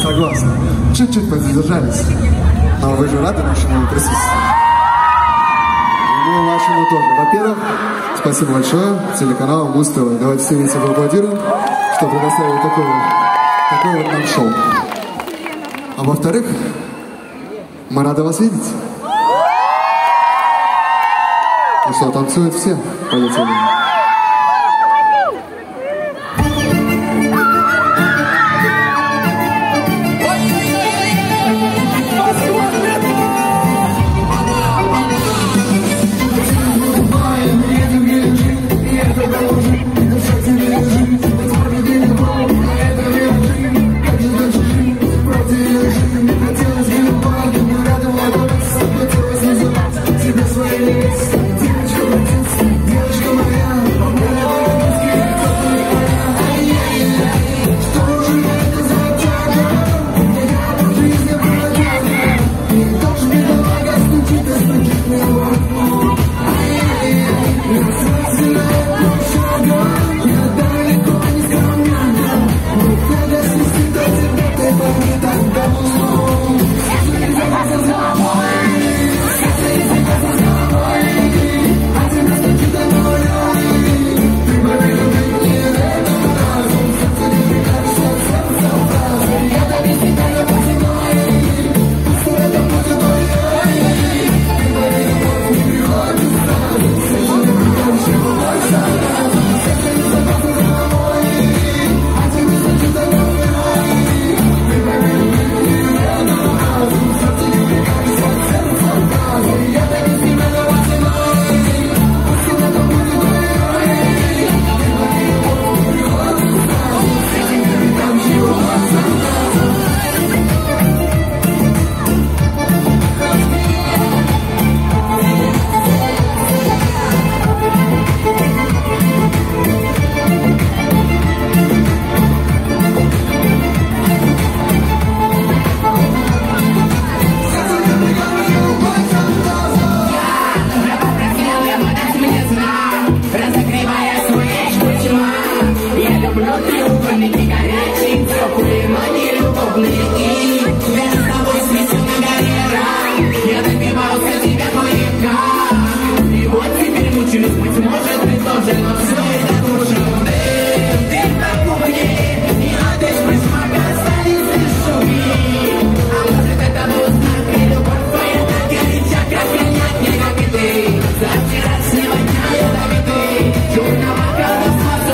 Согласны. Чуть-чуть подзадержались. Но вы же рады нашему присутствию? И мы вашему тоже. Во-первых, спасибо большое телеканалу Муз-ТВ. Давайте все вместе поаплодируем, что предоставили такое вот нам шоу. А во-вторых, мы рады вас видеть. Ну что, танцуют все? Полетели.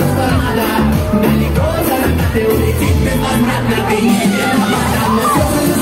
Далеко за нами ты улетит безвозвратно, ты не виновата, но все